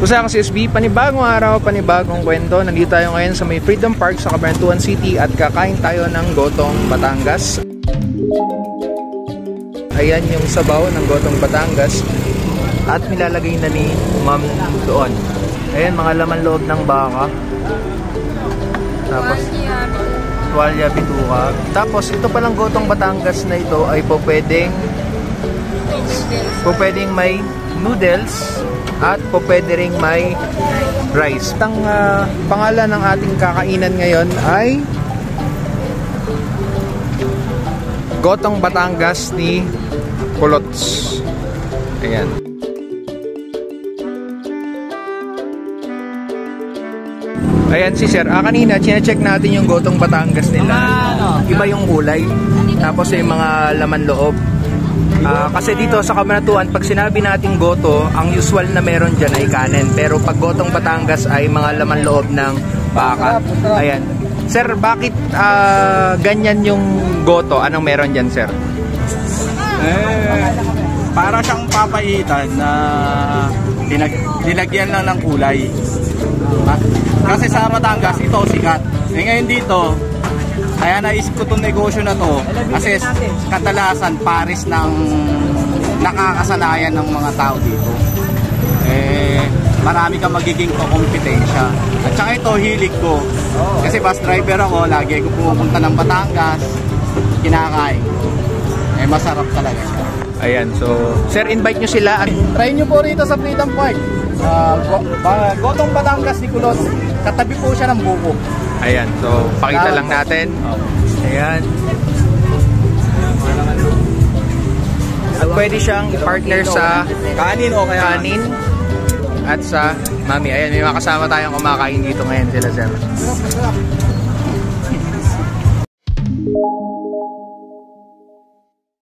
Kusa ako si SB, panibagong araw, panibagong kwento. Nandito tayo ngayon sa may Freedom Park sa Cabanatuan City at kakain tayo ng Gotong Batangas. Ayan yung sabaw ng Gotong Batangas at nilalagay na ni Ma'am doon. Ayan, mga laman loob ng baka. Tapos tuwalya, bituka. Tapos ito palang Gotong Batangas na ito ay pwedeng may noodles at pwede ring may rice. Ang pangalan ng ating kakainan ngayon ay Gotong Batangas ni Kulots. Ayan. Ayan si Sir. Kanina, chine-check natin yung Gotong Batangas nila. Iba yung kulay. Tapos yung mga laman loob. Kasi dito sa Cabanatuan, pag sinabi nating goto, ang usual na meron dyan ay kanin. Pero pag Gotong Batangas ay mga laman loob ng baka. Ayan. Sir, bakit ganyan yung goto? Anong meron dyan, Sir? Para siyang papaitan na nilagyan lang ng kulay. Kasi sa Batangas, ito sikat. Ngayon dito, kaya naisip ko itong negosyo na to kasi kadalasan pares ng nakakasanayan ng mga tao dito. Marami kang magiging kompetensya. At saka ito, hilig ko. Kasi bus driver ako, lagi ko pumupunta ng Batangas, kinakain. Masarap talaga siya. Ayan, so Sir, invite nyo sila. Try nyo po rito sa Freedom Park. Gotong Batangas ni Kulot. Katabi po siya ng buko. Ayan, so pakita lang natin. Ayan. At pwede siyang i-partner sa kanin o kaya kanin at sa mami. Ayan, may mga kasama tayong kumakain dito ngayon sila, Sir.